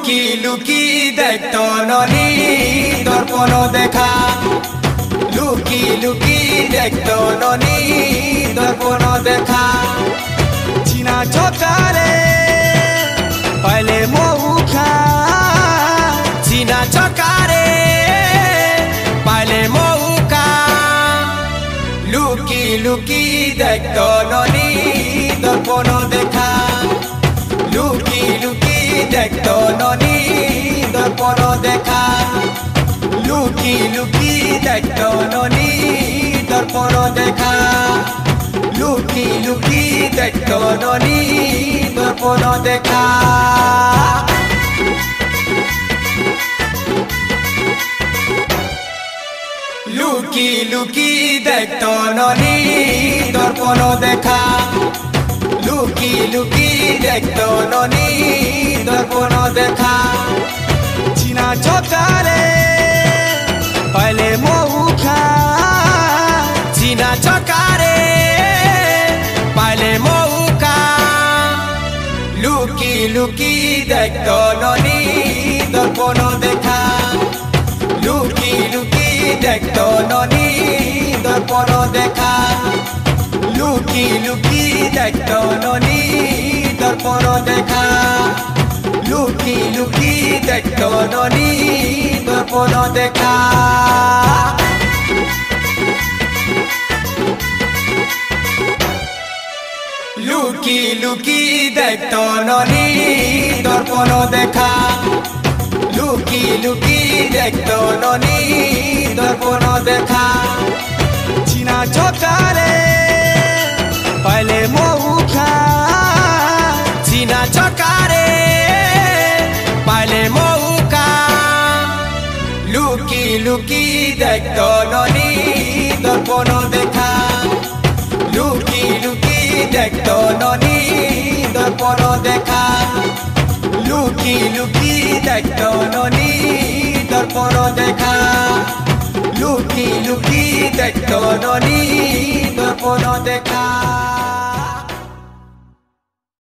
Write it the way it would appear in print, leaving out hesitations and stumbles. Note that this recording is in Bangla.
লুকি লুকি দেখতো ননি দর্পণ দেখা লুকি লুকি দেখতো ননি দর্পণ দেখা চিনা ছকারে পাইলে মৌখা চিনা ছকারে পাইলে মৌকা লুকি লুকি দেখতো ননি দর্পণ দেখা লুকি লুকি দেখতো ননি দর্পণ দেখা লুকি লুকি দেখতো ননি দর্পণ দেখা লুকি লুকি দেখতো ননি দর্পণ দেখা লুকি লুকি দেখতো ননি দর্পণ দেখা লুকি লুকি দেখতো ননি দর্পণ দেখা চিনা ছকারে পাইলে মৌখা চিনা ছকারে পাইলে মৌকা লুকি লুকি দেখতো ননি দর্পণ দেখা লুকি লুকি দেখতো ননি দর্পণ দেখা লুকি লুকি দেখতো ননি দর্পণ দেখা লুকি লুকি দেখতো ননি দর্পণ দেখা লুকি লুকি দেখতো ননি দর্পণ দেখা লুকি লুকি দেখতো ননি দর্পণ দেখা চিনা ছকারে পাইলে মৌখা চিনা ছকারে পাইলে মৌকা লুকি লুকি দেখতো ননি দর্পণ দেখা লুকি লুকি দেখতো ননি দর্পণ দেখা লুকি লুকি দেখতো ননি দর্পণ দেখা লুকি লুকি দেখতো ননি দর্পণ দেখা।